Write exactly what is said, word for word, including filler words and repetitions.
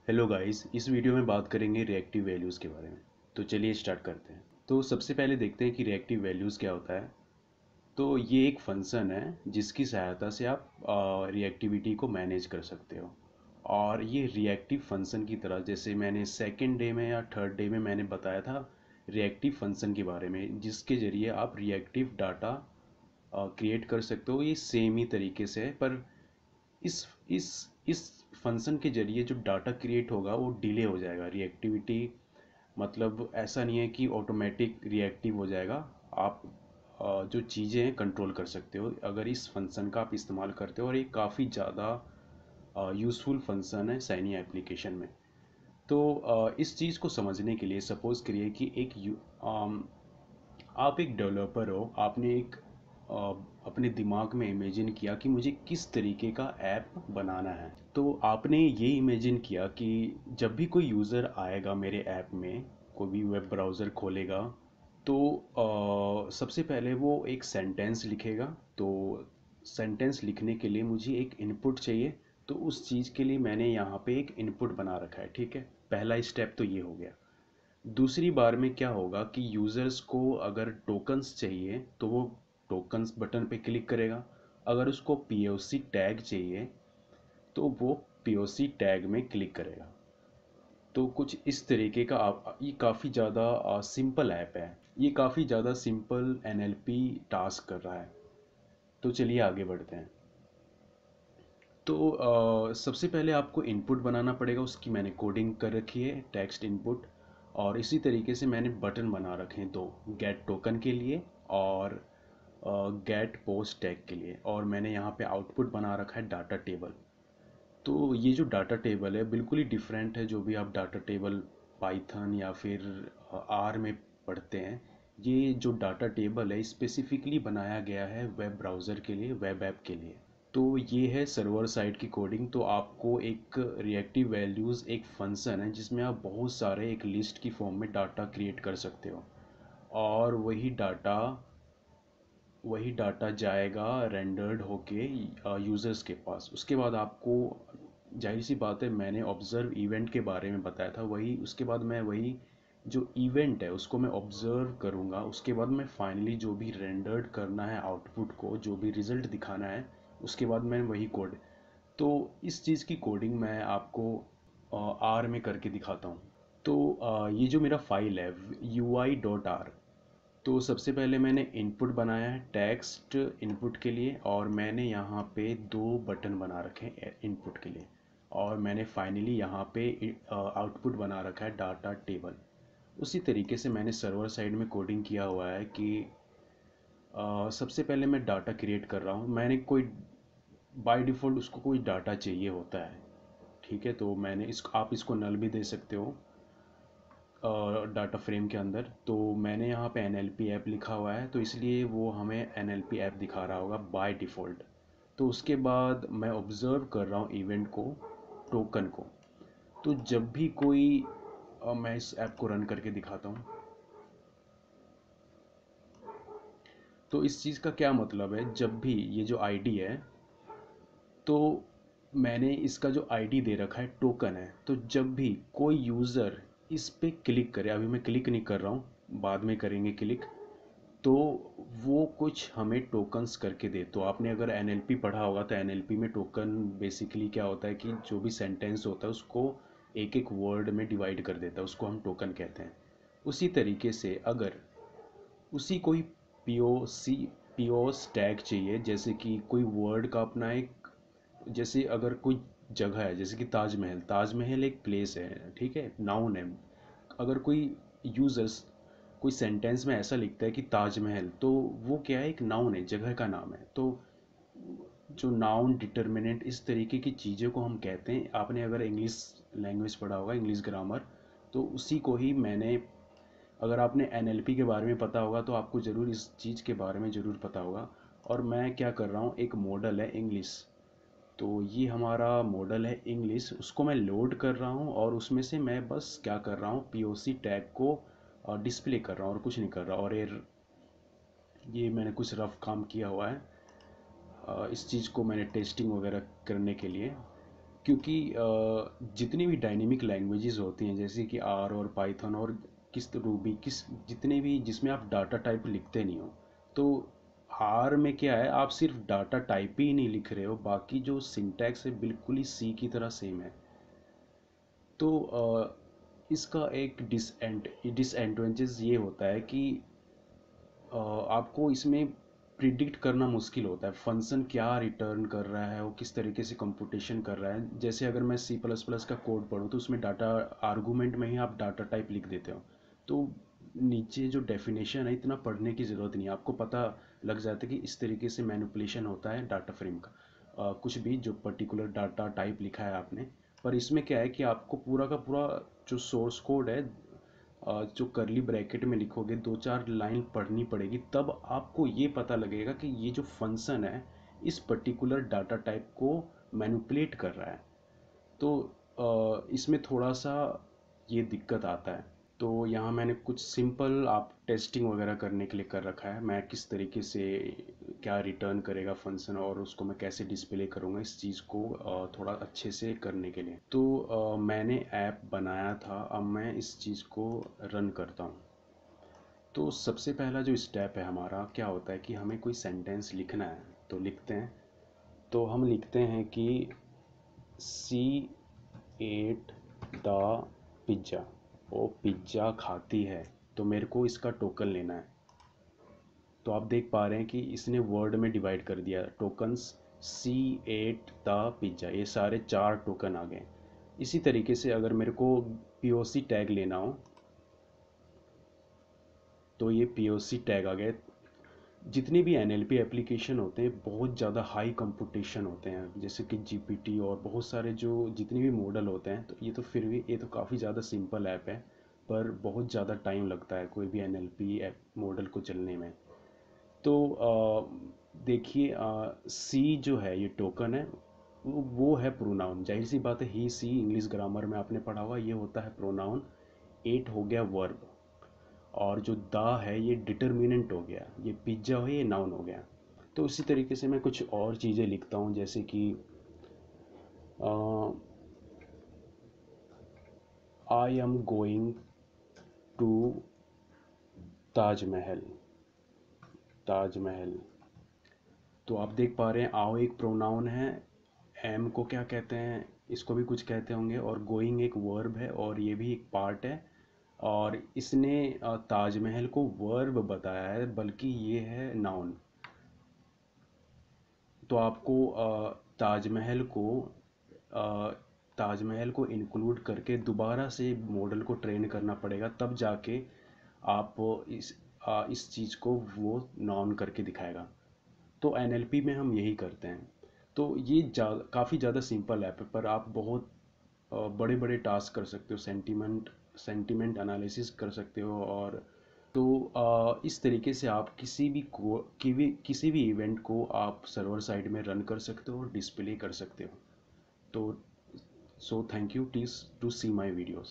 Hello guys, इस video में बात करेंगे रिएक्टिव वैल्यूज़ के बारे में। तो चलिए स्टार्ट करते हैं। तो सबसे पहले देखते हैं कि रिएक्टिव वैल्यूज़ क्या होता है। तो ये एक फंक्शन है जिसकी सहायता से आप रिएक्टिविटी को मैनेज कर सकते हो। और ये रिएक्टिव फंक्शन की तरह, जैसे मैंने सेकेंड डे में या थर्ड डे में मैंने बताया था रिएक्टिव फंक्शन के बारे में, जिसके ज़रिए आप रिएक्टिव डाटा क्रिएट कर सकते हो। ये सेम ही तरीके से है, पर इस इस इस फंक्शन के जरिए जो डाटा क्रिएट होगा वो डिले हो जाएगा। रिएक्टिविटी मतलब ऐसा नहीं है कि ऑटोमेटिक रिएक्टिव हो जाएगा। आप अ, जो चीज़ें हैं कंट्रोल कर सकते हो अगर इस फंक्शन का आप इस्तेमाल करते हो, और ये काफ़ी ज़्यादा यूज़फुल फंक्शन है साइनी एप्लीकेशन में। तो अ, इस चीज़ को समझने के लिए सपोज़ करिए कि एक यू अम, आप एक डेवलपर हो। आपने एक अ, अपने दिमाग में इमेजिन किया कि मुझे किस तरीके का ऐप बनाना है। तो आपने ये इमेजिन किया कि जब भी कोई यूज़र आएगा मेरे ऐप में, कोई भी वेब ब्राउज़र खोलेगा, तो अ, सबसे पहले वो एक सेंटेंस लिखेगा। तो सेंटेंस लिखने के लिए मुझे एक इनपुट चाहिए। तो उस चीज़ के लिए मैंने यहाँ पे एक इनपुट बना रखा है, ठीक है। पहला स्टेप तो ये हो गया। दूसरी बार में क्या होगा कि यूज़र्स को अगर टोकन्स चाहिए तो वो टोकन्स बटन पे क्लिक करेगा। अगर उसको पीओसी टैग चाहिए तो वो पीओसी टैग में क्लिक करेगा। तो कुछ इस तरीके का आप, ये काफ़ी ज़्यादा सिंपल ऐप है। ये काफ़ी ज़्यादा सिंपल एनएलपी टास्क कर रहा है। तो चलिए आगे बढ़ते हैं। तो अ, सबसे पहले आपको इनपुट बनाना पड़ेगा। उसकी मैंने कोडिंग कर रखी है, टेक्स्ट इनपुट। और इसी तरीके से मैंने बटन बना रखे हैं दो, गेट टोकन के लिए और गेट पोस्ट टैग के लिए। और मैंने यहाँ पे आउटपुट बना रखा है डाटा टेबल। तो ये जो डाटा टेबल है बिल्कुल ही डिफरेंट है जो भी आप डाटा टेबल पाइथन या फिर आर में पढ़ते हैं। ये जो डाटा टेबल है स्पेसिफिकली बनाया गया है वेब ब्राउज़र के लिए, वेब ऐप के लिए। तो ये है सर्वर साइड की कोडिंग। तो आपको एक रिएक्टिव वैल्यूज़ एक फंक्शन है जिसमें आप बहुत सारे एक लिस्ट की फॉर्म में डाटा क्रिएट कर सकते हो। और वही डाटा वही डाटा जाएगा रेंडर्ड होके यूज़र्स के पास। उसके बाद आपको, जाहिर सी बात है, मैंने ऑब्ज़र्व इवेंट के बारे में बताया था, वही उसके बाद मैं वही जो इवेंट है उसको मैं ऑब्ज़र्व करूँगा। उसके बाद मैं फाइनली जो भी रेंडर्ड करना है आउटपुट को, जो भी रिज़ल्ट दिखाना है, उसके बाद मैं वही कोड। तो इस चीज़ की कोडिंग मैं आपको आर में करके दिखाता हूँ। तो अ, ये जो मेरा फाइल है यू आई डॉट आर। तो सबसे पहले मैंने इनपुट बनाया है टेक्स्ट इनपुट के लिए, और मैंने यहाँ पे दो बटन बना रखे हैं इनपुट के लिए। और मैंने फाइनली यहाँ पे आउटपुट बना रखा है डाटा टेबल। उसी तरीके से मैंने सर्वर साइड में कोडिंग किया हुआ है कि अ, सबसे पहले मैं डाटा क्रिएट कर रहा हूँ। मैंने कोई बाय डिफ़ॉल्ट उसको कोई डाटा चाहिए होता है, ठीक है। तो मैंने इसको, आप इसको नल भी दे सकते हो डाटा फ्रेम के अंदर। तो मैंने यहाँ पे एन एल पी ऐप लिखा हुआ है, तो इसलिए वो हमें एन एल पी ऐप दिखा रहा होगा बाय डिफ़ॉल्ट। तो उसके बाद मैं ऑब्ज़र्व कर रहा हूँ इवेंट को, टोकन को। तो जब भी कोई अ, मैं इस ऐप को रन करके दिखाता हूँ। तो इस चीज़ का क्या मतलब है, जब भी ये जो आईडी है, तो मैंने इसका जो आईडी दे रखा है टोकन है। तो जब भी कोई यूज़र इस पे क्लिक करे, अभी मैं क्लिक नहीं कर रहा हूँ, बाद में करेंगे क्लिक, तो वो कुछ हमें टोकन्स करके दे। तो आपने अगर एन एल पी पढ़ा होगा तो एन एल पी में टोकन बेसिकली क्या होता है कि जो भी सेंटेंस होता है उसको एक एक वर्ड में डिवाइड कर देता है, उसको हम टोकन कहते हैं। उसी तरीके से अगर उसी कोई P O C P O tag चाहिए, जैसे कि कोई वर्ड का अपना एक, जैसे अगर कोई जगह है, जैसे कि ताजमहल, ताजमहल एक प्लेस है, ठीक है, नाउन है। अगर कोई यूज़र्स कोई सेंटेंस में ऐसा लिखता है कि ताजमहल, तो वो क्या है, एक नाउन है, जगह का नाम है। तो जो नाउन डिटर्मिनेंट इस तरीके की चीज़ों को हम कहते हैं। आपने अगर इंग्लिश लैंग्वेज पढ़ा होगा, इंग्लिश ग्रामर, तो उसी को ही मैंने, अगर आपने एन एल पी के बारे में पता होगा तो आपको ज़रूर इस चीज़ के बारे में ज़रूर पता होगा। और मैं क्या कर रहा हूँ, एक मॉडल है इंग्लिश। तो ये हमारा मॉडल है इंग्लिश, उसको मैं लोड कर रहा हूँ, और उसमें से मैं बस क्या कर रहा हूँ, पीओसी टैग को डिस्प्ले कर रहा हूँ और कुछ नहीं कर रहा। और ये ये मैंने कुछ रफ काम किया हुआ है। अ, इस चीज़ को मैंने टेस्टिंग वगैरह करने के लिए, क्योंकि अ, जितनी भी डायनेमिक लैंग्वेजेस होती हैं जैसे कि आर और पाइथन और किस रूबी किस जितने भी जिसमें आप डाटा टाइप लिखते नहीं हो, तो आर में क्या है, आप सिर्फ डाटा टाइप ही नहीं लिख रहे हो, बाकी जो सिंटैक्स है बिल्कुल ही सी की तरह सेम है। तो अ, इसका एक डिसएंट डिसएडवांटेज ये होता है कि अ, आपको इसमें प्रिडिक्ट करना मुश्किल होता है फंक्शन क्या रिटर्न कर रहा है, वो किस तरीके से कंप्यूटेशन कर रहा है। जैसे अगर मैं सी प्लस प्लस का कोड पढूं तो उसमें डाटा आर्गूमेंट में ही आप डाटा टाइप लिख देते हो, तो नीचे जो डेफिनेशन है इतना पढ़ने की ज़रूरत नहीं है, आपको पता लग जाता है कि इस तरीके से मैनिपुलेशन होता है डाटा फ्रेम का। अ, कुछ भी जो पर्टिकुलर डाटा टाइप लिखा है आपने, पर इसमें क्या है कि आपको पूरा का पूरा जो सोर्स कोड है, अ, जो करली ब्रैकेट में लिखोगे, दो चार लाइन पढ़नी पड़ेगी, तब आपको ये पता लगेगा कि ये जो फंक्शन है इस पर्टिकुलर डाटा टाइप को मैनिपुलेट कर रहा है। तो अ, इसमें थोड़ा सा ये दिक्कत आता है। तो यहाँ मैंने कुछ सिंपल आप टेस्टिंग वगैरह करने के लिए कर रखा है, मैं किस तरीके से क्या रिटर्न करेगा फंक्शन और उसको मैं कैसे डिस्प्ले करूँगा, इस चीज़ को अ, थोड़ा अच्छे से करने के लिए। तो अ, मैंने ऐप बनाया था, अब मैं इस चीज़ को रन करता हूँ। तो सबसे पहला जो स्टेप है हमारा क्या होता है कि हमें कोई सेंटेंस लिखना है, तो लिखते हैं। तो हम लिखते हैं कि सी एट द पिज्ज़ा, वो पिज्ज़ा खाती है, तो मेरे को इसका टोकन लेना है। तो आप देख पा रहे हैं कि इसने वर्ड में डिवाइड कर दिया tokens, she ate the pizza, ये सारे चार टोकन आ गए। इसी तरीके से अगर मेरे को पीओसी टैग लेना हो तो ये पीओसी टैग आ गए। जितनी भी एनएलपी एप्लीकेशन होते हैं बहुत ज़्यादा हाई कंप्यूटेशन होते हैं, जैसे कि जीपीटी और बहुत सारे जो जितने भी मॉडल होते हैं, तो ये तो फिर भी ये तो काफ़ी ज़्यादा सिंपल ऐप है, पर बहुत ज़्यादा टाइम लगता है कोई भी एनएलपी ऐप मॉडल को चलने में। तो अ, देखिए, सी जो है ये टोकन है, वो वो है प्रोनाउन, जाहिर सी बात है, ही सी इंग्लिश ग्रामर में आपने पढ़ा हुआ, ये होता है प्रोनाउन। एट हो गया वर्ब, और जो दा है ये डिटर्मिनेंट हो गया, ये पिज्ज़ा है ये नाउन हो गया। तो उसी तरीके से मैं कुछ और चीज़ें लिखता हूँ, जैसे कि I am going to Taj Mahal, Taj Mahal. तो आप देख पा रहे हैं आओ एक प्रोनाउन है, एम को क्या कहते हैं, इसको भी कुछ कहते होंगे, और गोइंग एक वर्ब है और ये भी एक पार्ट है। और इसने अ, ताजमहल को वर्ब बताया है, बल्कि ये है नाउन। तो आपको अ, ताजमहल को अ, ताजमहल को इंक्लूड करके दोबारा से मॉडल को ट्रेन करना पड़ेगा, तब जाके आप इस अ, इस चीज़ को वो नॉन करके दिखाएगा। तो एनएलपी में हम यही करते हैं। तो ये जा काफ़ी ज़्यादा सिंपल ऐप है, पर आप बहुत बड़े बड़े टास्क कर सकते हो, सेंटीमेंट सेंटीमेंट एनालिसिस कर सकते हो। और तो अ, इस तरीके से आप किसी भी को कि भी किसी भी इवेंट को आप सर्वर साइड में रन कर सकते हो और डिस्प्ले कर सकते हो। तो so thank you tees to see my videos.